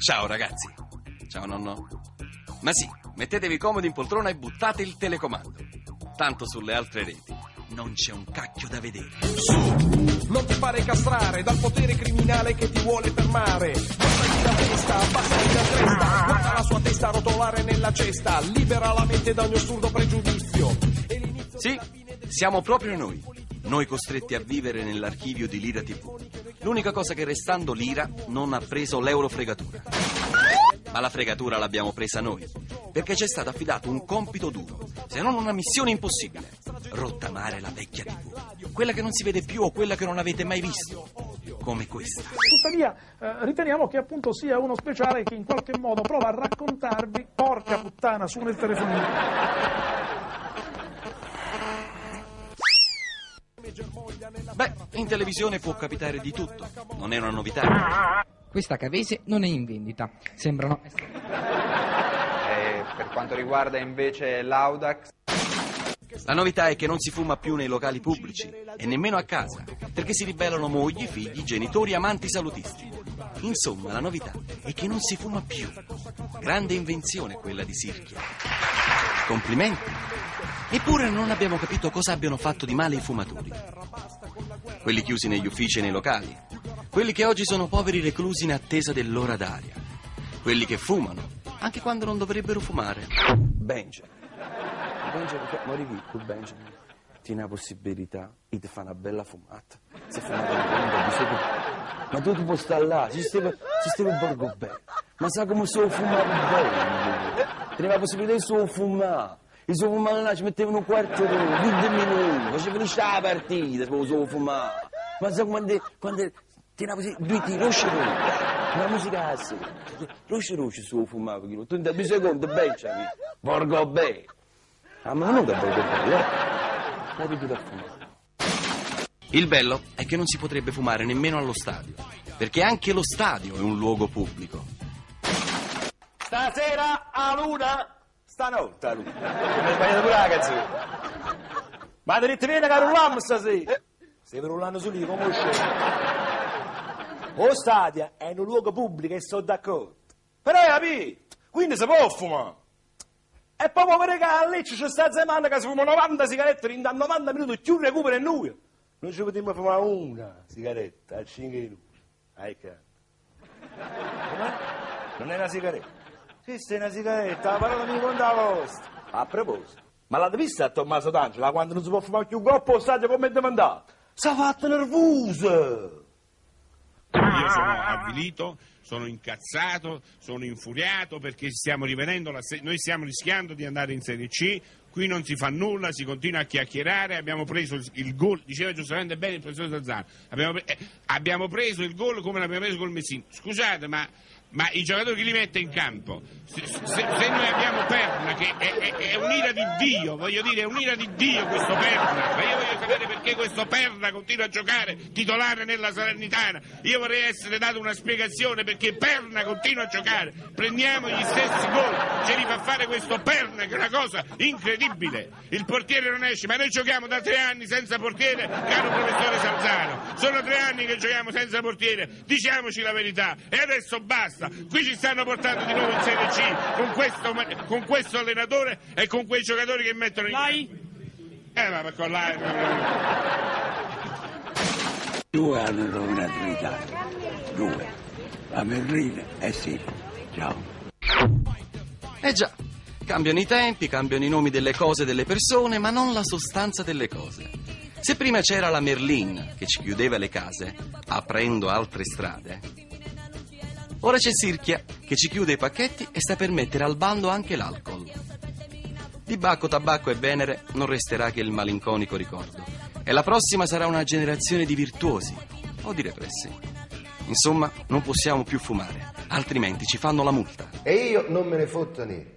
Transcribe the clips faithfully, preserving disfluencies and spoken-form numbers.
Ciao ragazzi. Ciao nonno. Ma sì, mettetevi comodi in poltrona e buttate il telecomando. Tanto sulle altre reti non c'è un cacchio da vedere. Su, non ti fare castrare dal potere criminale che ti vuole fermare. Abbassagli la testa, abbassagli la cresta, guarda la sua testa rotolare nella cesta, libera la mente da ogni assurdo pregiudizio. Sì, siamo proprio noi. Noi costretti a vivere nell'archivio di Lira tivù. L'unica cosa che restando Lira non ha preso l'eurofregatura. Ma la fregatura l'abbiamo presa noi, perché ci è stato affidato un compito duro, se non una missione impossibile: rottamare la vecchia tivù, quella che non si vede più o quella che non avete mai visto, come questa. Tuttavia eh, riteniamo che appunto sia uno speciale che in qualche modo prova a raccontarvi, porca puttana, su nel telefonino. Beh, in televisione può capitare di tutto, non è una novità. Questa Cavese non è in vendita, sembrano essere... E per quanto riguarda invece l'Audax? La novità è che non si fuma più nei locali pubblici e nemmeno a casa, perché si rivelano mogli, figli, genitori, amanti salutisti. Insomma, la novità è che non si fuma più. Grande invenzione quella di Sirchia. Complimenti. Eppure non abbiamo capito cosa abbiano fatto di male i fumatori. Quelli chiusi negli uffici e nei locali. Quelli che oggi sono poveri reclusi in attesa dell'ora d'aria. Quelli che fumano, anche quando non dovrebbero fumare. Benjamin. Benjamin, morivi tu, Benjamin. Tieni la possibilità di ti fare una bella fumata. Se fumate un po', ma tu ti puoi stare là, si stava un borgo bene. Ma sa come sono fumato bene? Tieni la possibilità di solo fumare. I suo fumare là ci mettevano un quarto d'ora, venti minuti, facevano la partita, poi solo fumare. Ma sa quando... quando tieni così, due tiri, roci roci, la musica assai, roci roci su fumare, perché tu in due secondi, Benjamin, borgo bene. Ah, ma non da borgo bene, eh? La ripeto a fumare. Il bello è che non si potrebbe fumare nemmeno allo stadio, perché anche lo stadio è un luogo pubblico. Stasera a luna, stanotte a luna. Non è sbagliato pure la canzone. Ma te ne viene che rulliamo stasera? Stai rullando su lì, come uscire? Lo stadio è un luogo pubblico e sono d'accordo. Però hai capito? Quindi si può fumare. E poi può vedere che a Lecce c'è sta zemana che si fuma novanta sigarette in novanta minuti più recupero e noi. Non ci potremmo fumare una sigaretta a cinque minuti. Hai capito? Non è una sigaretta? Questa è una sigaretta, la parola mi conta la vostra. A proposito, ma l'avete vista a Tommaso D'Angela quando non si può fumare più un coppo allo stadio come è demandato? Si è fatto nervoso. Io sono avvilito, sono incazzato, sono infuriato perché stiamo rivedendo, la se- noi stiamo rischiando di andare in Serie C, qui non si fa nulla, si continua a chiacchierare, abbiamo preso il, il gol, diceva giustamente bene il professor Salzano, abbiamo, pre- eh, abbiamo preso il gol come l'abbiamo preso col Messina. Scusate, ma, ma i giocatori che li mette in campo, se, se, se noi abbiamo Perna, che è, è, è un'ira di Dio, voglio dire, è un'ira di Dio questo Perna, ma io voglio sapere perché questo Perna continua a giocare titolare nella Salernitana. Io vorrei essere dato una spiegazione perché Perna continua a giocare. Prendiamo gli stessi gol, ce li fa fare questo Perna, che è una cosa incredibile. Il portiere non esce, ma noi giochiamo da tre anni senza portiere, caro professore Salzano. Sono tre anni che giochiamo senza portiere, diciamoci la verità. E adesso basta. Qui ci stanno portando di nuovo in Serie C con questo, con questo allenatore e con quei giocatori che mettono in campo. Eh, ma con l'A Due hanno rovinato l'Italia, due. La Merlina, eh sì, ciao. Eh già, cambiano i tempi, cambiano i nomi delle cose e delle persone, ma non la sostanza delle cose. Se prima c'era la Merlin che ci chiudeva le case, aprendo altre strade, ora c'è Sirchia che ci chiude i pacchetti e sta per mettere al bando anche l'alcol. Di Bacco, tabacco e Venere non resterà che il malinconico ricordo. E la prossima sarà una generazione di virtuosi o di repressi. Insomma, non possiamo più fumare, altrimenti ci fanno la multa. E io non me ne fotto niente.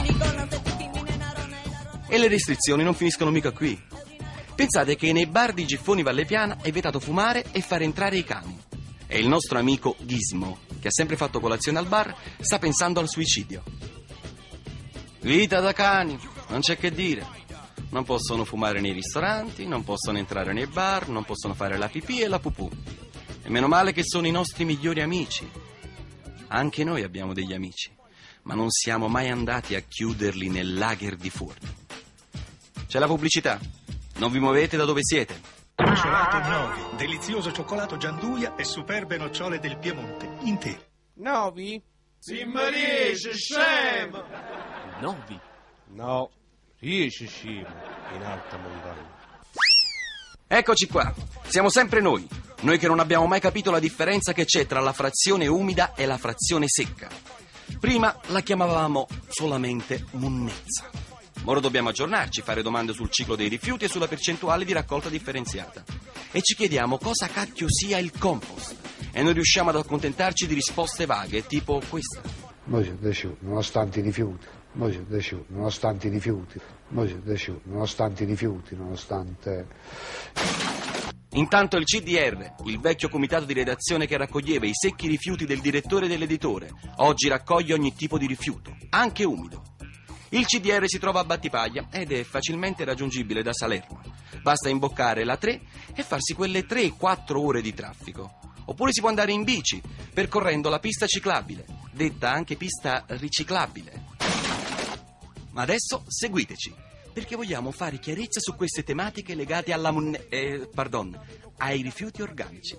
E le restrizioni non finiscono mica qui. Pensate che nei bar di Giffoni Vallepiana è vietato fumare e fare entrare i cani. E il nostro amico Ghismo, che ha sempre fatto colazione al bar, sta pensando al suicidio. Vita da cani, non c'è che dire. Non possono fumare nei ristoranti, non possono entrare nei bar, non possono fare la pipì e la pupù. E meno male che sono i nostri migliori amici. anche noi abbiamo degli amici, ma non siamo mai andati a chiuderli nel lager di Forno. C'è la pubblicità. Non vi muovete da dove siete. Cioccolato Novi, delizioso cioccolato Gianduia e superbe nocciole del Piemonte, intere. Novi? Si mi riesce, scemo! Novi? No, riesce scemo, in alta montagna. Eccoci qua, siamo sempre noi, noi che non abbiamo mai capito la differenza che c'è tra la frazione umida e la frazione secca. Prima la chiamavamo solamente monnezza. Ora dobbiamo aggiornarci, fare domande sul ciclo dei rifiuti e sulla percentuale di raccolta differenziata. E ci chiediamo cosa cacchio sia il compost. E non riusciamo ad accontentarci di risposte vaghe, tipo questa. Nonostante i rifiuti, nonostante i rifiuti, nonostante i rifiuti, nonostante... Intanto il C D R, il vecchio comitato di redazione che raccoglieva i secchi rifiuti del direttore e dell'editore, oggi raccoglie ogni tipo di rifiuto, anche umido. Il C D R si trova a Battipaglia ed è facilmente raggiungibile da Salerno. Basta imboccare la tre e farsi quelle tre quattro ore di traffico. Oppure si può andare in bici, percorrendo la pista ciclabile, detta anche pista riciclabile. Ma adesso seguiteci, perché vogliamo fare chiarezza su queste tematiche legate alla monne... Eh, pardon, ai rifiuti organici.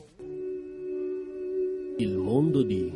Il mondo di...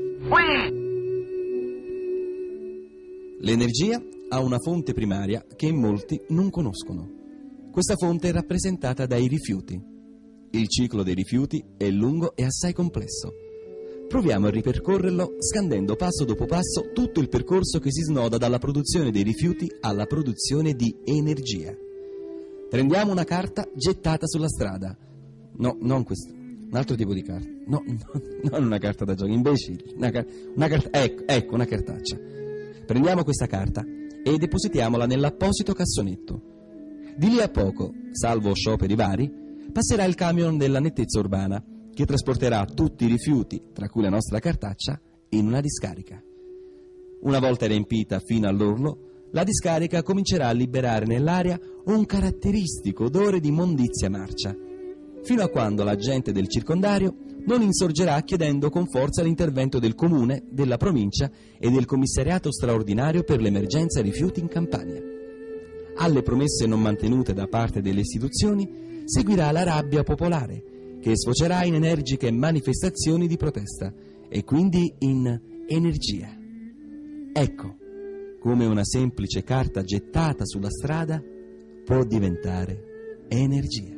L'energia ha una fonte primaria che molti non conoscono. Questa fonte è rappresentata dai rifiuti. Il ciclo dei rifiuti è lungo e assai complesso. Proviamo a ripercorrerlo scandendo passo dopo passo tutto il percorso che si snoda dalla produzione dei rifiuti alla produzione di energia. Prendiamo una carta gettata sulla strada. No, non questo. Un altro tipo di carta. No, no, non una carta da gioco, imbecilli. Una, car- una carta, ecco, ecco, una cartaccia. Prendiamo questa carta e depositiamola nell'apposito cassonetto. Di lì a poco, salvo scioperi vari, passerà il camion della nettezza urbana che trasporterà tutti i rifiuti, tra cui la nostra cartaccia, in una discarica. Una volta riempita fino all'orlo, la discarica comincerà a liberare nell'aria un caratteristico odore di immondizia marcia, fino a quando la gente del circondario non insorgerà chiedendo con forza l'intervento del comune, della provincia e del commissariato straordinario per l'emergenza rifiuti in Campania. Alle promesse non mantenute da parte delle istituzioni seguirà la rabbia popolare, che sfocerà in energiche manifestazioni di protesta e quindi in energia. Ecco come una semplice carta gettata sulla strada può diventare energia.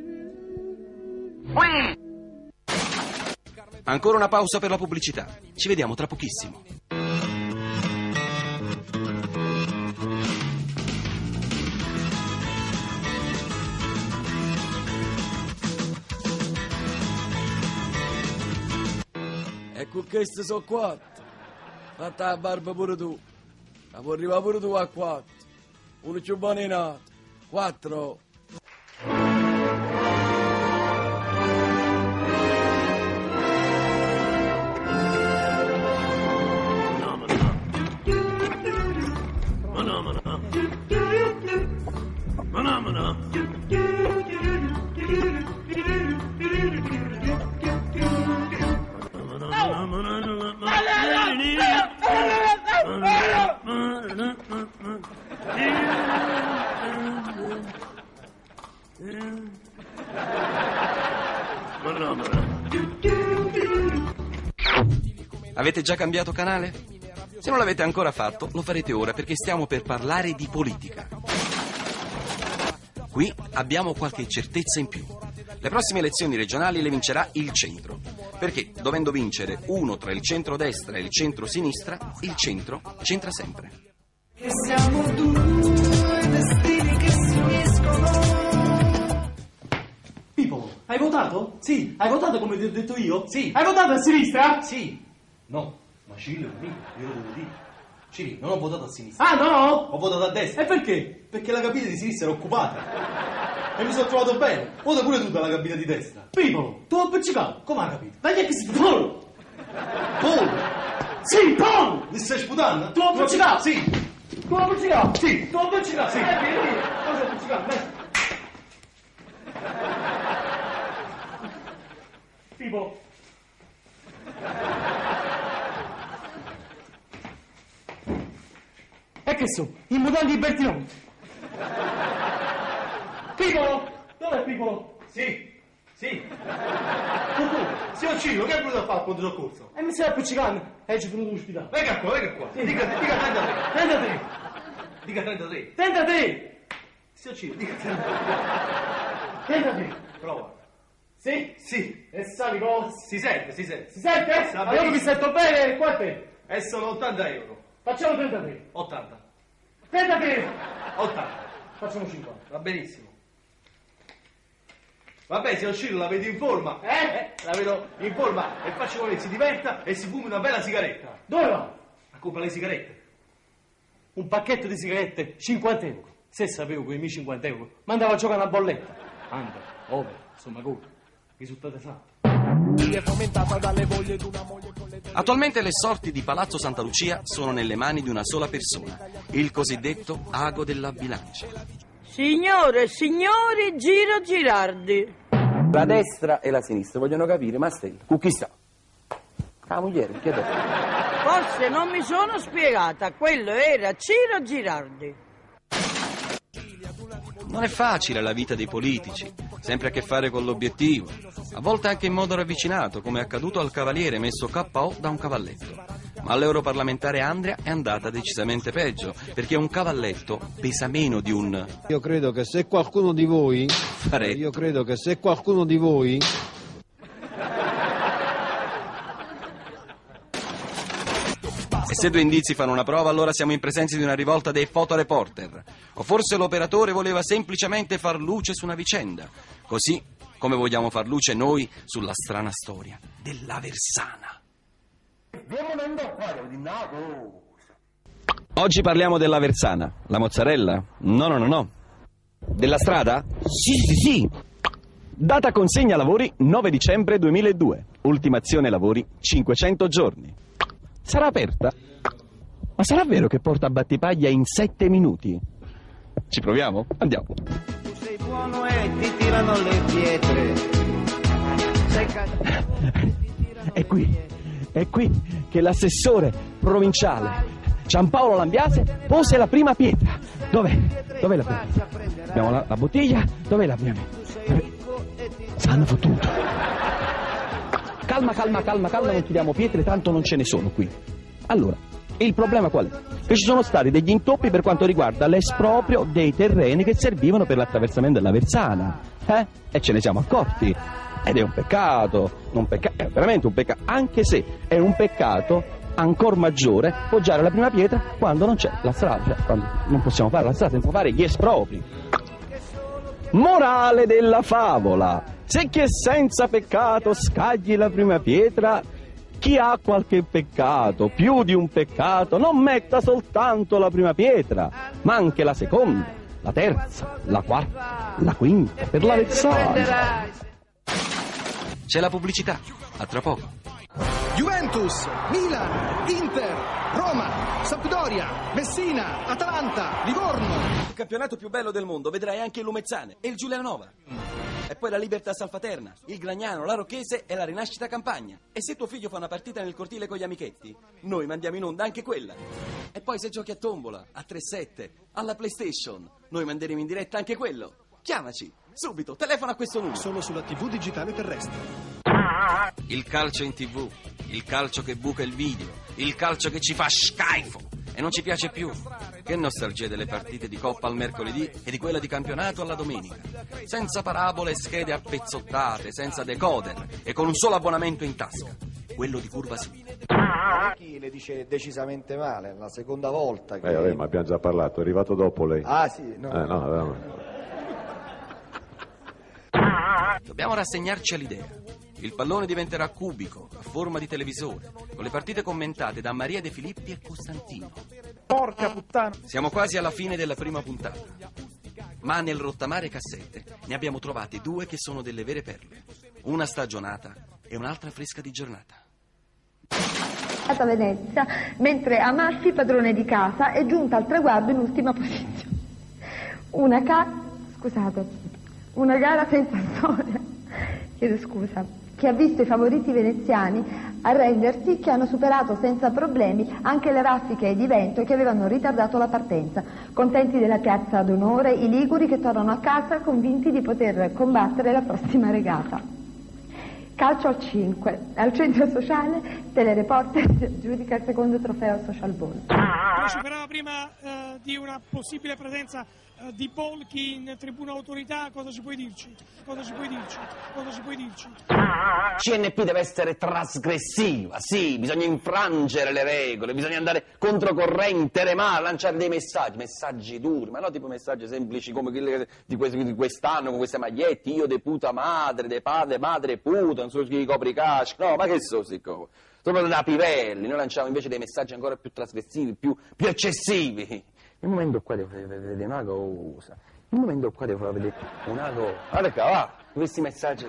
Ancora una pausa per la pubblicità. Ci vediamo tra pochissimo. Ecco queste sono quattro. Fatta la barba pure tu. Ma può arrivare pure tu a quattro. Uno più buono in nato. Quattro. Avete già cambiato canale? Se non l'avete ancora fatto, lo farete ora perché stiamo per parlare di politica. Qui abbiamo qualche certezza in più. Le prossime elezioni regionali le vincerà il centro, perché dovendo vincere uno tra il centro-destra e il centro-sinistra, il centro c'entra sempre. Che siamo due destini che si uniscono. Pippo, hai votato? Sì. Hai votato come ti ho detto io? Sì. Hai votato a sinistra? Sì. No, ma Cirillo, io lo devo dire. Cirillo, non ho votato a sinistra. Ah, no? Ho votato a destra. E perché? Perché la cabina di sinistra era occupata. E mi sono trovato bene. Vota pure tu dalla cabina di destra. Pippo, tu ho appiccicato. Come hai capito? Dai che si Paul! Paul! Sì, Paul! Mi stai sputando? Tu ho appiccicato? Sì. Tu ho appiccicato? Sì. Tu ho appiccicato? Sì. Eh, vieni, vieni. Tu ho appiccicato, dai. Pippo. E che so? I modelli Bertinotti. Piccolo! Dov'è Piccolo? Sì, sì. Signor Ciro, che è venuto a fare al pronto soccorso? E mi stai appiccicando e ci venuto all'ospedale. Venga qua, venga qua. Sì. Dica, dica trentatré. trentatré. Dica trentatré. trentatré. Signor Ciro, dica trentatré. trentatré. Prova. Sì? Sì. E sai cosa? Si sente, si sente. Si sente? Sta Allora mi benissimo. sento bene, quanto è? E sono ottanta euro. Facciamo trentatré. ottanta. trentatré. ottanta. Facciamo cinquanta. Va benissimo. Vabbè, signor Ciro, la vedo in forma. Eh? eh? La vedo in forma. E faccio che si diverta e si fumi una bella sigaretta. Dove va? A comprare le sigarette. Un pacchetto di sigarette, cinquanta euro. Se sapevo quei miei cinquanta euro, mandavo a giocare una bolletta. Anda, ove, insomma, come? Risultato fatto. Attualmente le sorti di Palazzo Santa Lucia sono nelle mani di una sola persona, il cosiddetto ago della bilancia. Signore e signori, Giro Girardi. La destra e la sinistra vogliono capire, ma stai, con chi sta? La moglie, chi è detto? Forse non mi sono spiegata, quello era Ciro Girardi. Non è facile la vita dei politici, sempre a che fare con l'obiettivo, a volte anche in modo ravvicinato, come è accaduto al cavaliere messo K O da un cavalletto. Ma all'europarlamentare Andria è andata decisamente peggio, perché un cavalletto pesa meno di un... Io credo che se qualcuno di voi... Faretto. Io credo che se qualcuno di voi... E se due indizi fanno una prova, allora siamo in presenza di una rivolta dei fotoreporter. O forse l'operatore voleva semplicemente far luce su una vicenda, così come vogliamo far luce noi sulla strana storia dell'Aversana. Oggi parliamo dell'Aversana. La mozzarella? No, no, no, no. Della strada? Sì, sì, sì. Data consegna lavori nove dicembre duemiladue. Ultimazione lavori cinquecento giorni. Sarà aperta? Ma sarà vero che porta a Battipaglia in sette minuti? Ci proviamo? Andiamo. Tu sei buono e ti tirano le pietre. Sei È qui, è qui che l'assessore provinciale Giampaolo Lambiase pose la prima pietra. Dov'è? Dov'è la prima pietra? Abbiamo la, la bottiglia, dov'è la prima pietra? Sanno fottuto. Calma, calma, calma, calma, non tiriamo pietre, tanto non ce ne sono qui. Allora, il problema qual è? Che ci sono stati degli intoppi per quanto riguarda l'esproprio dei terreni che servivano per l'attraversamento dell'Aversana. Eh? E ce ne siamo accorti. Ed è un peccato, un peccato, è veramente un peccato, anche se è un peccato ancora maggiore poggiare la prima pietra quando non c'è la strada, cioè quando non possiamo fare la strada senza fare gli espropri. Morale della favola: se chi è senza peccato scagli la prima pietra, chi ha qualche peccato, più di un peccato, non metta soltanto la prima pietra, ma anche la seconda, la terza, la quarta, la quinta, per l'Aversana. C'è la pubblicità, a tra poco. Juventus, Milan, Inter, Roma, Sampdoria, Messina, Atalanta, Livorno. Il campionato più bello del mondo, vedrai anche il Lumezzane e il Giulianova. E poi la Libertà Salfaterna, il Gragnano, la Rocchese e la Rinascita Campagna. E se tuo figlio fa una partita nel cortile con gli amichetti, noi mandiamo in onda anche quella. E poi se giochi a tombola, a tre sette, alla PlayStation, noi manderemo in diretta anche quello. Chiamaci, subito, telefona a questo numero. Solo sulla tivù digitale terrestre. Il calcio in tv, il calcio che buca il video, il calcio che ci fa schifo e non ci piace più. Che nostalgia delle partite di Coppa al mercoledì e di quella di campionato alla domenica. Senza parabole e schede appezzottate, senza decoder e con un solo abbonamento in tasca, quello di Curva Simile. Chi le dice decisamente male, la seconda volta che... Eh, vabbè, ma abbiamo già parlato, è arrivato dopo lei. Ah, sì, no. Eh, no, no. Dobbiamo rassegnarci all'idea. Il pallone diventerà cubico, a forma di televisore, con le partite commentate da Maria De Filippi e Costantino. Porca puttana! Siamo quasi alla fine della prima puntata, ma nel rottamare cassette ne abbiamo trovate due che sono delle vere perle. Una stagionata e un'altra fresca di giornata. A Venezia, mentre Amassi, padrone di casa, è giunta al traguardo in ultima posizione. Una ca... scusate, una gara senza storia, chiedo scusa, che ha visto i favoriti veneziani arrendersi che hanno superato senza problemi anche le raffiche di vento che avevano ritardato la partenza. Contenti della piazza d'onore, i liguri che tornano a casa convinti di poter combattere la prossima regata. Calcio al cinque. Al centro sociale, Telereporter giudica il secondo trofeo Social Ball. Si parlava prima eh, di una possibile presenza eh, di Bolchi in tribuna autorità, cosa ci puoi dirci? Cosa ci puoi dirci? Cosa ci puoi dirci? C N P deve essere trasgressiva, sì, bisogna infrangere le regole, bisogna andare controcorrente, remare, lanciare dei messaggi, messaggi duri, ma no tipo messaggi semplici come quelli di, quest- di quest'anno con queste magliette, io de puta madre, de padre, madre puta, non so chi copri casci, no, ma che so sti cose? Sono da pivelli, noi lanciamo invece dei messaggi ancora più trasgressivi, più, più eccessivi. Il momento qua devo far vedere una cosa, il momento qua devo far vedere una cosa, guarda qua, va, questi messaggi...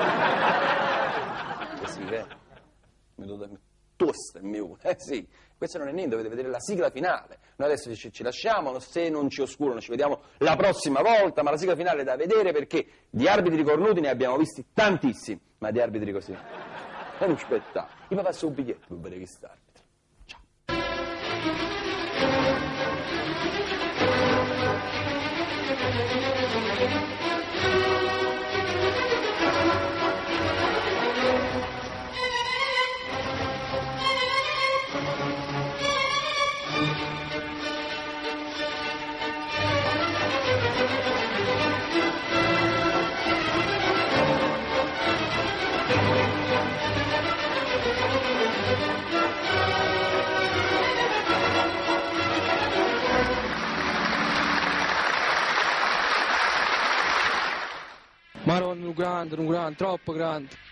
Eh sì, eh, mi do da... tosta in mio, eh sì, questo non è niente, dovete vedere la sigla finale. Noi adesso ci, ci lasciamo, se non ci oscurano ci vediamo la prossima volta, ma la sigla finale è da vedere perché di arbitri cornuti ne abbiamo visti tantissimi, ma di arbitri così è uno spettacolo. Io mi passo un biglietto per vedere questo arbitro. Maronna, un grande, un grande, troppo grande.